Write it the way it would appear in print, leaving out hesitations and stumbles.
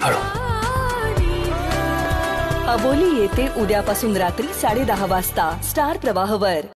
हळू. अबोली येते उद्यापासून रात्री 10:30 वाजता स्टार प्रवाहवर.